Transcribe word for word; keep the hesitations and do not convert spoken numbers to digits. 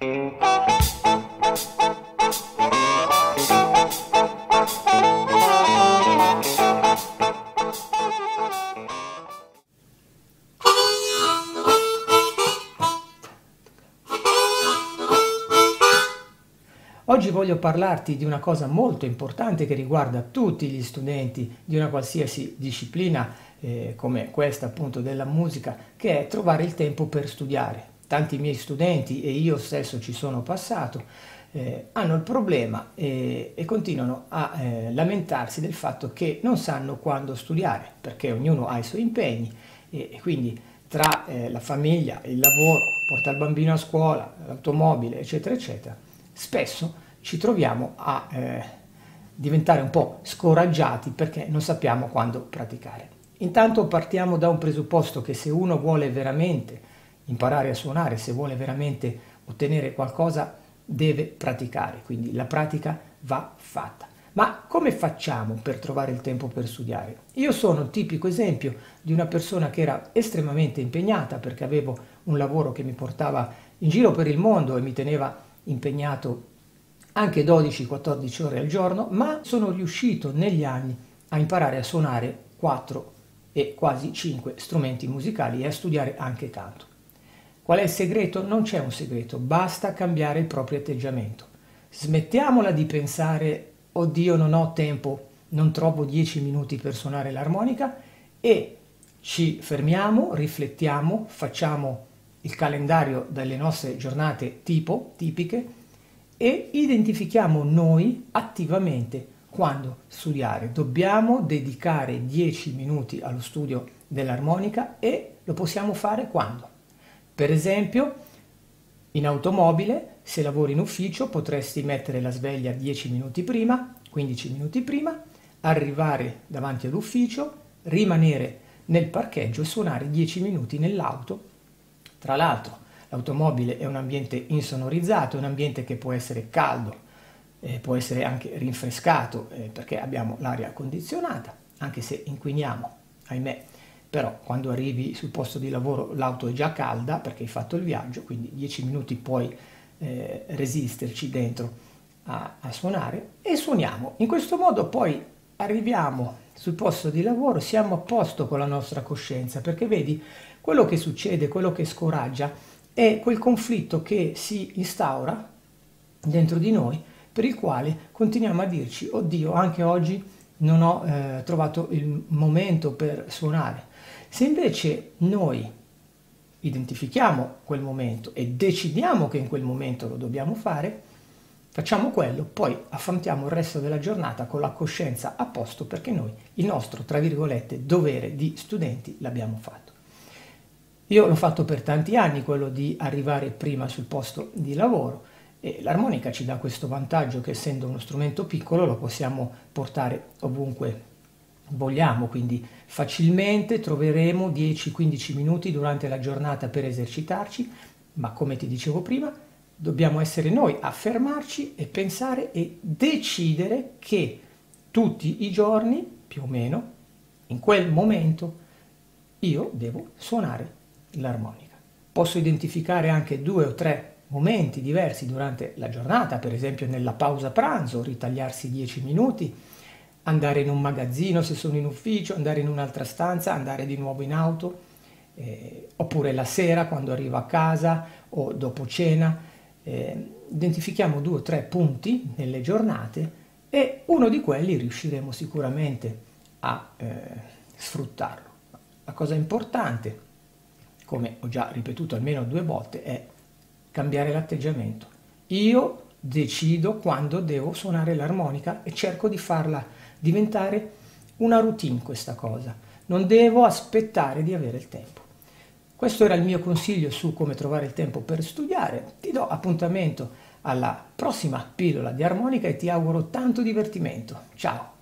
Oggi voglio parlarti di una cosa molto importante che riguarda tutti gli studenti di una qualsiasi disciplina, eh, come questa appunto della musica, che è trovare il tempo per studiare. Tanti miei studenti, e io stesso ci sono passato, eh, hanno il problema eh, e continuano a eh, lamentarsi del fatto che non sanno quando studiare, perché ognuno ha i suoi impegni e, e quindi tra eh, la famiglia, il lavoro, portare il bambino a scuola, l'automobile, eccetera, eccetera, spesso ci troviamo a eh, diventare un po' scoraggiati perché non sappiamo quando praticare. Intanto partiamo da un presupposto che se uno vuole veramente imparare a suonare, se vuole veramente ottenere qualcosa, deve praticare, quindi la pratica va fatta. Ma come facciamo per trovare il tempo per studiare? Io sono un tipico esempio di una persona che era estremamente impegnata perché avevo un lavoro che mi portava in giro per il mondo e mi teneva impegnato anche dodici quattordici ore al giorno, ma sono riuscito negli anni a imparare a suonare quattro e quasi cinque strumenti musicali e a studiare anche canto. Qual è il segreto? Non c'è un segreto, basta cambiare il proprio atteggiamento. Smettiamola di pensare, oddio non ho tempo, non trovo dieci minuti per suonare l'armonica, e ci fermiamo, riflettiamo, facciamo il calendario delle nostre giornate tipo, tipiche, e identifichiamo noi attivamente quando studiare. Dobbiamo dedicare dieci minuti allo studio dell'armonica e lo possiamo fare quando? Per esempio, in automobile, se lavori in ufficio, potresti mettere la sveglia dieci minuti prima, quindici minuti prima, arrivare davanti all'ufficio, rimanere nel parcheggio e suonare dieci minuti nell'auto. Tra l'altro, l'automobile è un ambiente insonorizzato, è un ambiente che può essere caldo, eh, può essere anche rinfrescato eh, perché abbiamo l'aria condizionata, anche se inquiniamo, ahimè, però quando arrivi sul posto di lavoro l'auto è già calda perché hai fatto il viaggio, quindi dieci minuti puoi eh, resisterci dentro a, a suonare e suoniamo. In questo modo poi arriviamo sul posto di lavoro, siamo a posto con la nostra coscienza, perché vedi, quello che succede, quello che scoraggia, è quel conflitto che si instaura dentro di noi per il quale continuiamo a dirci oddio anche oggi non ho eh, trovato il momento per suonare. Se invece noi identifichiamo quel momento e decidiamo che in quel momento lo dobbiamo fare, facciamo quello, poi affrontiamo il resto della giornata con la coscienza a posto perché noi il nostro, tra virgolette, dovere di studenti l'abbiamo fatto. Io l'ho fatto per tanti anni, quello di arrivare prima sul posto di lavoro, e l'armonica ci dà questo vantaggio che essendo uno strumento piccolo lo possiamo portare ovunque vogliamo, quindi facilmente troveremo dieci quindici minuti durante la giornata per esercitarci, ma come ti dicevo prima dobbiamo essere noi a fermarci e pensare e decidere che tutti i giorni, più o meno, in quel momento io devo suonare l'armonica. Posso identificare anche due o tre momenti diversi durante la giornata, per esempio nella pausa pranzo, ritagliarsi dieci minuti, andare in un magazzino se sono in ufficio, andare in un'altra stanza, andare di nuovo in auto, eh, oppure la sera quando arrivo a casa o dopo cena. Eh, identifichiamo due o tre punti nelle giornate e uno di quelli riusciremo sicuramente a eh, sfruttarlo. La cosa importante, come ho già ripetuto almeno due volte, è cambiare l'atteggiamento. Io decido quando devo suonare l'armonica e cerco di farla diventare una routine questa cosa. Non devo aspettare di avere il tempo. Questo era il mio consiglio su come trovare il tempo per studiare. Ti do appuntamento alla prossima pillola di armonica e ti auguro tanto divertimento. Ciao!